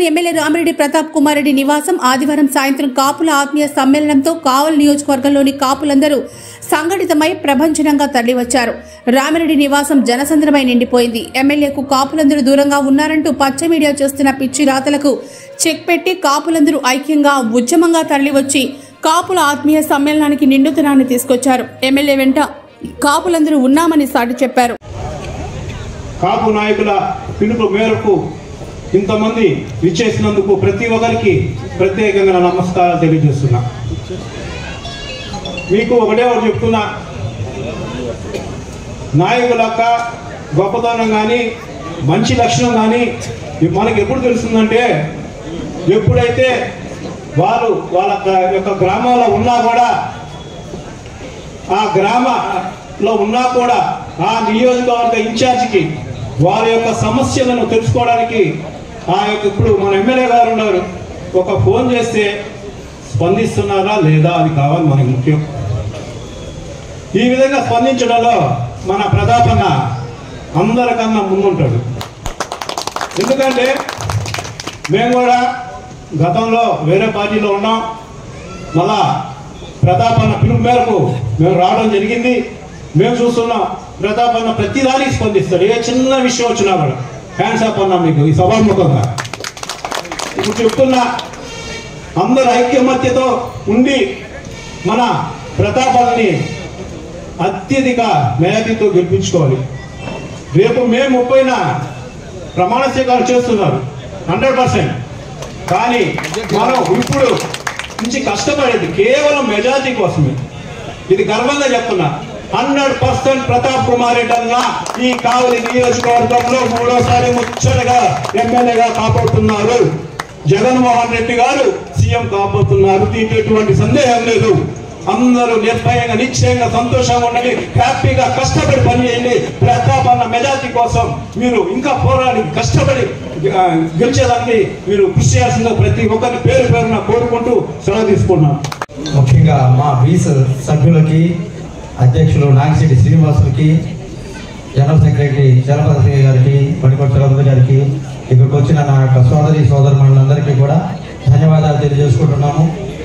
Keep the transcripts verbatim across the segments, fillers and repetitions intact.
MLA Ramireddy Pratap Kumar Reddy నివాసం ఆదివారం సాయంత్రం కాపుల ఆత్మీయ సమ్మేళనంతో కావల్ నియోజకవర్గంలోని కాపులందరూ సంఘటితమై ప్రభంజనంగా తరలివచ్చారు. రామిరెడ్డి నివాసం జనసంద్రమై నిండిపోయింది. ఎమ్మెల్యేకు కాపులందరూ దూరంగా ఉన్నారంటూ పచ్చ మీడియా చేస్తున్న పిచ్చి రాతలకు చెక్ పెట్టి కాపులందరూ ఐక్యంగా ఉద్యమంగా తరలివచ్చి కాపుల ఆత్మీయ సమ్మేళనానికి నిండుతనాన్ని తీసుకొచ్చారు. ఎమ్మెల్యే వెంట కాపులందరూ ఉన్నామని సాటి చెప్పారు. కాపు నాయకుల పిలుపు మేరకు ఇంతమంది విచ్చేసినందుకు ప్రతి ఒక్కరికి ప్రత్యేకంగా నమస్కారాలు తెలియజేస్తున్నా. మీకు ఒకటే ఒకటి చెప్తున్నా, నాయకుల యొక్క గొప్పతనం కానీ మంచి లక్షణం కానీ మనకు ఎప్పుడు తెలుస్తుందంటే, ఎప్పుడైతే వారు వాళ్ళ యొక్క గ్రామంలో ఉన్నా కూడా ఆ గ్రామంలో ఉన్నా కూడా ఆ నియోజకవర్గ ఇన్ఛార్జికి వారి యొక్క సమస్యలను తెలుసుకోవడానికి ఆ యొక్క ఇప్పుడు మన ఎమ్మెల్యే గారు ఉన్నారు, ఒక ఫోన్ చేస్తే స్పందిస్తున్నారా లేదా అది కావాలి మనకి ముఖ్యం. ఈ విధంగా స్పందించడంలో మన ప్రతాపన్న అందరికన్నా ముందుంటాడు. ఎందుకంటే మేము కూడా గతంలో వేరే పార్టీలో ఉన్నాం, మళ్ళా ప్రతాపన్న పిలుపు మేరకు మేము రావడం జరిగింది. మేము చూస్తున్నాం ప్రతాపన్న ప్రతిదానికి స్పందిస్తాడు. ఏ చిన్న విషయం వచ్చినా కూడా హ్యాండ్స్ అప్ అన్నా మీకు ఈ సభాముఖంగా ఇప్పుడు చెప్తున్నా, అందరు ఐక్యమత్యతో ఉండి మన ప్రతాపాన్ని అత్యధిక మెజారిటీతో గెలిపించుకోవాలి. రేపు మే ముప్పైన ప్రమాణ స్వీకారం చేస్తున్నారు హండ్రెడ్ పర్సెంట్. కానీ మనం ఇప్పుడు నుంచి కష్టపడేది కేవలం మెజారిటీ కోసమే. ఇది గర్వంగా చెప్తున్నా. హండ్రెడ్ పర్సెంట్ ప్రతాప్ కుమార్ రెడ్డి అన్న ఈ కావలి నియోజకవర్గంలో మూడోసారి ముచ్చటగా ఎమ్మెల్యేగా కాపాడుతున్నారు. జగన్మోహన్ రెడ్డి గారు సీఎం కాబోతున్నారు. దీంట్లో ఎటువంటి సందేహం లేదు. అందరూ నిర్భయంగా నిశ్చయంగా సంతోషంగా ఉండండి, హ్యాపీగా కష్టపడి పనిచేయండి. ప్రతాప్ అన్న మెజార్టీ కోసం మీరు ఇంకా పోరాడి కష్టపడి గెలిచేదాన్ని మీరు కృషి చేయాల్సిందిగా ప్రతి ఒక్కరి పేరు పేరున కోరుకుంటూ సెలవు తీసుకున్నాను. ముఖ్యంగా మా బీస్ సభ్యులకి, అధ్యక్షులు నాగిశెట్టి శ్రీనివాసులకి, జనరల్ సెక్రటరీ చలపతి గారికి, పడికొట్ట చలపతి గారికి, ఇక్కడికి వచ్చిన నా యొక్క సోదరి సోదరులందరికీ కూడా ధన్యవాదాలు తెలియజేసుకుంటున్నాము.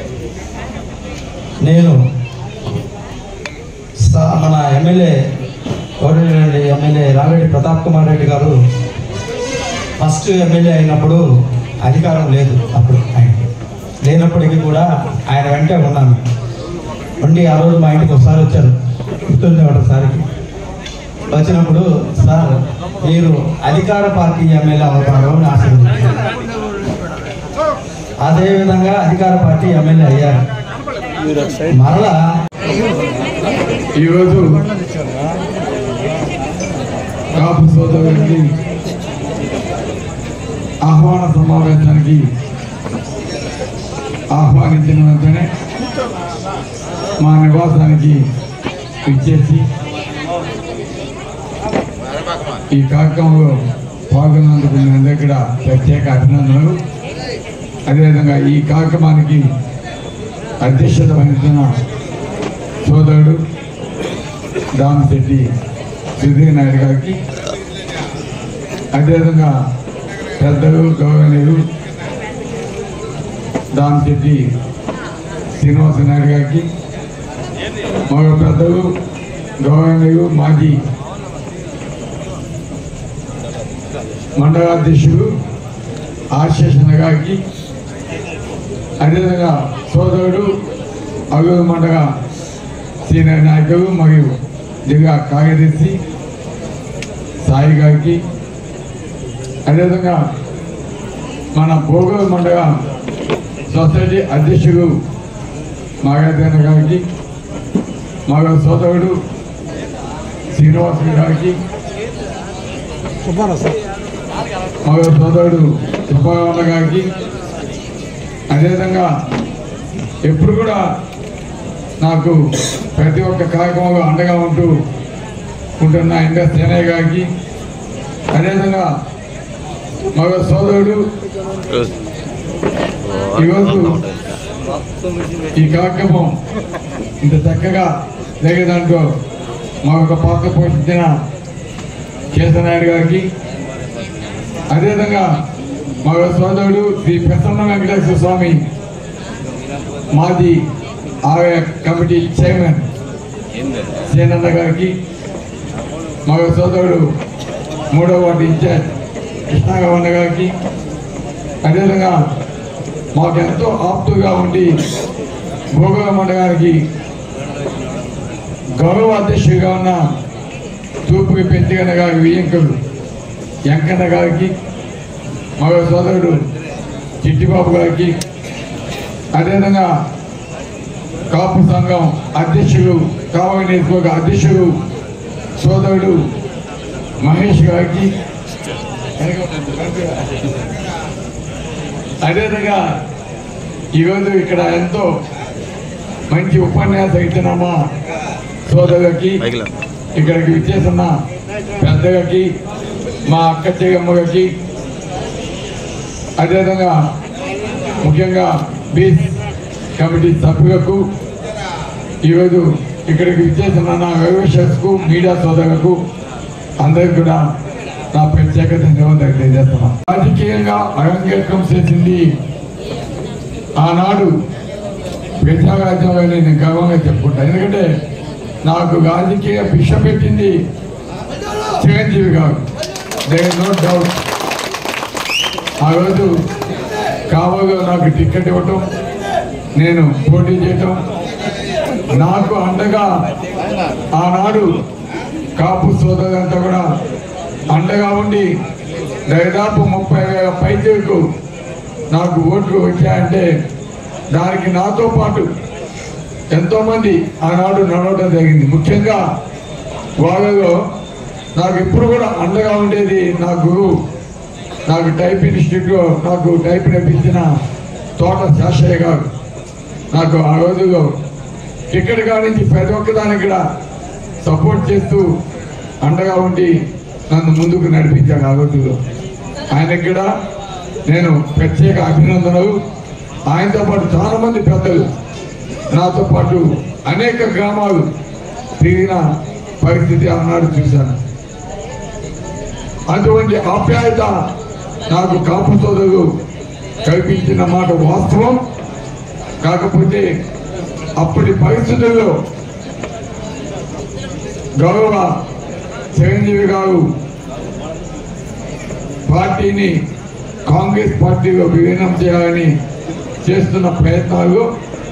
నేను మన ఎమ్మెల్యే కోటరెడ్డి ఎమ్మెల్యే రామిరెడ్డి ప్రతాప్ కుమార్ రెడ్డి గారు ఫస్ట్ ఎమ్మెల్యే అయినప్పుడు అధికారం లేదు. అప్పుడు ఆయనకి లేనప్పటికీ కూడా ఆయన వెంటే ఉన్నాను. ఉండి ఆ రోజు మా ఇంటికి ఒకసారి వచ్చారు, గుర్తుంది ఒకసారికి. వచ్చినప్పుడు సార్ మీరు అధికార పార్టీ ఎమ్మెల్యే అవుతారు అని ఆశీర్వదించారు. అదేవిధంగా అధికార పార్టీ ఎమ్మెల్యే అయ్యారు. మరలా ఈరోజు కాపు సోదరుడికి ఆహ్వాన సమావేశానికి ఆహ్వానించిన వెంటనే మా నివాసానికి ఇచ్చేసి ఈ కార్యక్రమంలో పాల్గొన్నందుకు మీ అందరికీ కూడా ప్రత్యేక అభినందనలు. అదేవిధంగా ఈ కార్యక్రమానికి అధ్యక్షత వహిస్తున్న సోదరుడు దామిశెట్టి సుధీర్ నాయుడు గారికి, అదేవిధంగా పెద్దలు గౌరవనీయులు దామిశెట్టి శ్రీనివాస నాయుడు గారికి, మరో పెద్దలు గౌరవనీయులు మాజీ మండలాధ్యక్షుడు ఆశేషణ గారికి, అదేవిధంగా సోదరుడు అల్లూరు మండల సీనియర్ నాయకులు మరియు జిల్లా కార్యదర్శి సాయి గారికి, అదేవిధంగా మన భోగూరు మండల సొసైటీ అధ్యక్షుడు నాగార్జున గారికి, మరో సోదరుడు శ్రీనివాసు గారికి, మరో సోదరుడు సుబ్బారావు గారికి, అదేవిధంగా ఎప్పుడు కూడా నాకు ప్రతి ఒక్క కార్యక్రమంలో అండగా ఉంటూ ఉంటున్న ఇండస్ సేనయ్య గారికి, అదేవిధంగా మరో సోదరుడు ఈరోజు ఈ కార్యక్రమం ఇంత చక్కగా జరిగేదాంట్లో మరొక పాత్ర పోషించిన కేశనాయుడు గారికి, అదేవిధంగా మా సోదరుడు శ్రీ ప్రసన్న వెంకటేశ్వర స్వామి మాజీ ఆలయ కమిటీ చైర్మన్ సేనన్న గారికి, మా సోదరుడు మూడవ వార్డు ఇన్ఛార్జ్ కృష్ణాగవన్న గారికి, అదేవిధంగా మాకు ఎంతో ఆప్తుగా ఉండి భోగమండ గారికి గౌరవ అధ్యక్షుడిగా ఉన్న తూర్పుకి పెంచగన్న గారి వియ్యంకులు వెంకన్న గారికి, మా సోదరుడు చిట్టిబాబు గారికి, అదేవిధంగా కాపు సంఘం అధ్యక్షుడు కావలి నియోజకవర్గ అధ్యక్షుడు సోదరుడు మహేష్ గారికి, అదేవిధంగా ఈరోజు ఇక్కడ ఎంతో మంచి ఉపన్యాసం ఇచ్చిన మా సోదరులకి, ఇక్కడికి విచ్చేసిన పెద్దలకి, మా అక్క చెయ్యమ్మకి, అదేవిధంగా ముఖ్యంగా బీచ్ కమిటీ సభ్యులకు, ఈరోజు ఇక్కడికి విచ్చేసిన నా వెల్విషర్స్కు, మీడియా సోదరులకు అందరికి కూడా నా ప్రత్యేక ధన్యవాదాలు తెలియజేస్తున్నాను. రాజకీయంగా అరంగేట్రం చేసింది ఆనాడు ప్రజారాజ్యంలో నేను గర్వంగా చెప్పుకుంటాను. ఎందుకంటే నాకు రాజకీయ భిక్ష పెట్టింది చిరంజీవి గారు, దేర్ ఇస్ నో డౌట్. ఆ రోజు కావలో నాకు టికెట్ ఇవ్వటం, నేను పోటీ చేయటం, నాకు అండగా ఆనాడు కాపు సోదరులంతా కూడా అండగా ఉండి దాదాపు ముప్పై వేల పైచలకు నాకు ఓట్లు వచ్చాయంటే దానికి నాతో పాటు ఎంతోమంది ఆనాడు నడవడం జరిగింది. ముఖ్యంగా వాళ్ళలో నాకు ఎప్పుడు కూడా అండగా ఉండేది నా గురువు, నాకు టైప్ ఇన్స్టిట్యూట్లో నాకు టైప్ నేర్పించిన తోట శాస్త్రయ్య గారు. నాకు ఆ రోజుల్లో టికెట్ కానించి ప్రతి ఒక్కదానికి కూడా సపోర్ట్ చేస్తూ అండగా ఉండి నన్ను ముందుకు నడిపించాడు. ఆ రోజుల్లో ఆయనకి కూడా నేను ప్రత్యేక అభినందనలు. ఆయనతో పాటు చాలా మంది పెద్దలు నాతో పాటు అనేక గ్రామాలు తిరిగిన పరిస్థితి ఆనాడు చూశాను. అటువంటి ఆప్యాయత నాకు కాపు సోదరులు కల్పించిన మాట వాస్తవం. కాకపోతే అప్పటి పరిస్థితుల్లో గౌరవ చిరంజీవి గారు పార్టీని కాంగ్రెస్ పార్టీలో విలీనం చేయాలని చేస్తున్న ప్రయత్నాలు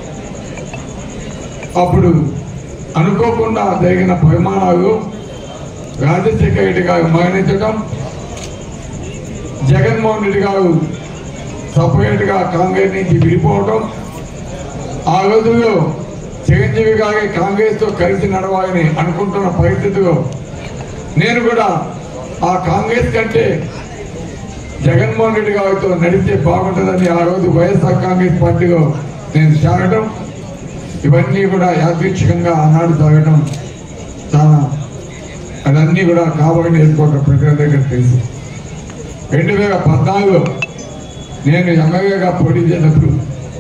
అప్పుడు అనుకోకుండా జరిగిన పరిమాణాలు రాజశేఖర రెడ్డి గారు మరణించడం, జగన్మోహన్ రెడ్డి గారు సపరేట్గా కాంగ్రెస్ నుంచి విడిపోవడం, ఆ రోజుల్లో చిరంజీవి గారి కాంగ్రెస్తో కలిసి నడవాలని అనుకుంటున్న పరిస్థితిలో నేను కూడా ఆ కాంగ్రెస్ కంటే జగన్మోహన్ రెడ్డి గారితో నడిస్తే బాగుంటుందని ఆ రోజు వైఎస్ఆర్ కాంగ్రెస్ పార్టీలో నేను సాగడం, ఇవన్నీ కూడా యాదృచ్ఛికంగా ఆనాడు సాగడం చాలా అదన్నీ కూడా కావాలని వేసుకోవడం ప్రజల దగ్గర తెలుసు. రెండు వేల పద్నాలుగులో నేను ఎమ్మెల్యేగా పోటీ చేసినప్పుడు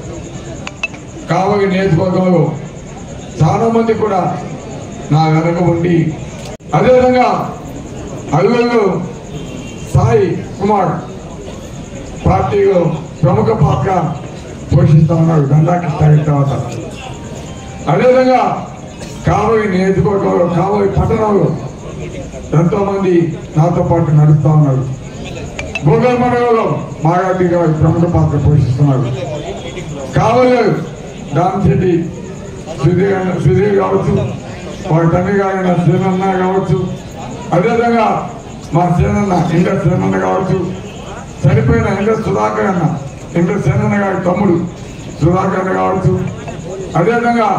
కావలి నియోజకవర్గంలో చాలా మంది కూడా నా వెనక ఉండి, అదేవిధంగా అల్లుళ్ళు సాయి కుమార్ పార్టీలో ప్రముఖ పాత్ర పోషిస్తా ఉన్నాడు గంధాకృష్ణ తర్వాత. అదేవిధంగా కావలి నియోజకవర్గంలో కావలి పట్టణంలో ఎంతో మంది నాతో పాటు నడుస్తూ ఉన్నారు. భూగల్ మండలంలో మాగాటిగా ప్రముఖ పాత్ర పోషిస్తున్నారు. కావలి దామశెట్టి సుధీర్ సుధీర్ కావచ్చు, వారి తండ్రి గారైన శ్రీనన్న కావచ్చు, అదేవిధంగా మా సేనన్న ఇంద్ర సేనన్న కావచ్చు, చనిపోయిన ఇంద్ర సుధాకర్ అన్న ఇంద్ర సేనన్న గారి తమ్ముడు సుధాకర్ అన్న కావచ్చు, అదేవిధంగా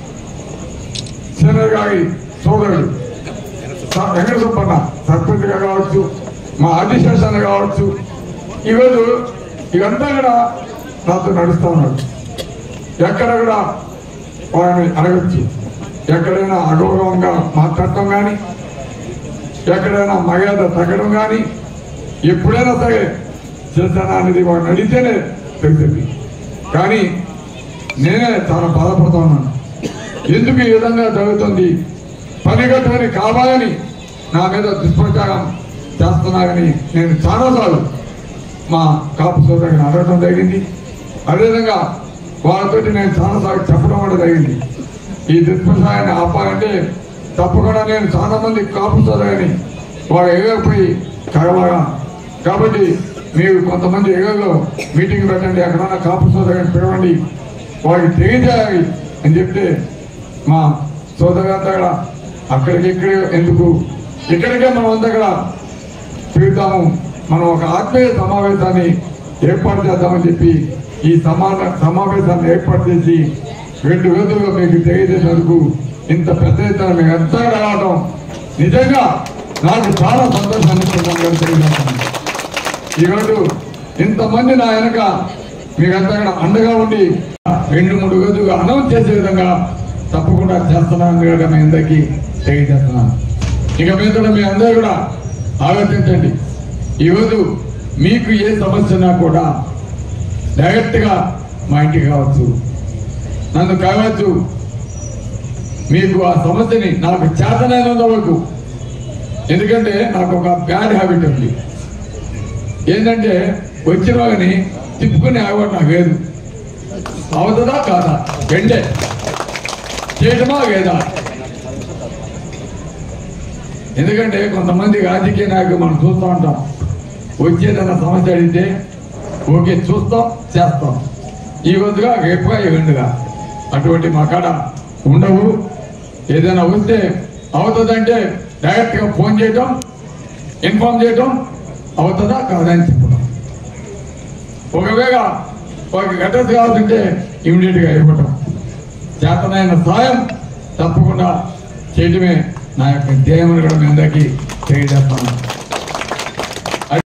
సేన గారి సోదరుడు వెంకట సుబ్బన్న సర్పంచ్గా కావచ్చు, మా ఆదిశేషన్న కావచ్చు, ఈరోజు ఇవంతా కూడా నాతో నడుస్తూ ఉన్నారు. ఎక్కడ కూడా వారిని అడగచ్చు, ఎక్కడైనా అగౌరవంగా మాట్లాడటం కానీ, ఎక్కడైనా మర్యాద తగ్గడం కానీ ఎప్పుడైనా సరే చేశానా అనేది వాడిని అడిగితేనే తెలిసింది. కానీ నేనే చాలా బాధపడుతూ ఉన్నాను. ఎందుకు ఈ విధంగా జరుగుతుంది, పనిగట్టుని కావాలని నా మీద దుష్ప్రచారం చేస్తున్నారని నేను చాలాసార్లు మా కాపు సోదరుని అడగడం జరిగింది. అదేవిధంగా వాళ్ళతో నేను చాలాసార్లు చెప్పడం కూడా జరిగింది. ఈ దుష్ప్రసాయాన్ని ఆపాలంటే తప్పకుండా నేను చాలా మంది కాపు సోదరుని వాళ్ళు ఎగపోయి కలవగా, కాబట్టి మీరు కొంతమంది ఎగల్లో మీటింగ్ పెట్టండి, అక్కడన్నా కాపు సోదరుని పిలవండి, వాళ్ళకి తెలియజేయాలి అని చెప్తే మా సోదరులంతా కూడా అక్కడికి ఇక్కడే ఎందుకు ఇక్కడికే మనం అంతా కూడా పిలుద్దాము, మనం ఒక ఆత్మీయ సమావేశాన్ని ఏర్పాటు చేద్దామని చెప్పి ఈ సమాన సమావేశాన్ని ఏర్పాటు చేసి రెండు రోజుల్లో మీకు తెలియజేసినందుకు ఇంత పెద్ద ఎత్తున మీకు అంతా రావడం నిజంగా నాకు చాలా సంతోషాన్ని తెలియజేస్తాను. ఈరోజు ఇంతమంది నా వెనక మీకంతా కూడా అండగా ఉండి రెండు మూడు రోజులుగా అనౌన్స్ చేసే విధంగా తప్పకుండా చేస్తున్నాను కూడా మీ అందరికీ తెలియజేస్తున్నాను. ఇక మీద మీ అందరూ కూడా ఆలోచించండి. ఈరోజు మీకు ఏ సమస్య ఉన్నా కూడా డైరెక్ట్గా మా ఇంటికి కావచ్చు, నన్ను కావచ్చు, మీకు ఆ సమస్యని నాకు చేతనైనంత వరకు, ఎందుకంటే నాకు ఒక బ్యాడ్ హ్యాబిట్ ఉంది, ఏంటంటే వచ్చిన వాళ్ళని తిప్పుకునే ఆగడం నాకు లేదు. అవుతుందా కాదా వెంటే చేయటమా లేదా? ఎందుకంటే కొంతమంది రాజకీయ నాయకులు మనం చూస్తూ ఉంటాం, వచ్చేదన్న సమస్య అడిగితే ఓకే చూస్తాం చేస్తాం, ఈ వద్దుగా రేపుగా ఎగుండుగా, అటువంటి మా కాడ ఉండవు. ఏదైనా వస్తే అవుతుందంటే డైరెక్ట్గా ఫోన్ చేయటం, ఇన్ఫార్మ్ చేయటం, అవుతుందా కాదని చెప్పడం. ఒకవేళ ఒక అడ్రస్ కావాలంటే ఇమీడియట్గా ఇవ్వటం, చేతనైన సాయం తప్పకుండా చేయటమే నా యొక్క ధ్యేయం కూడా మీ అందరికీ తెలియజేస్తాను.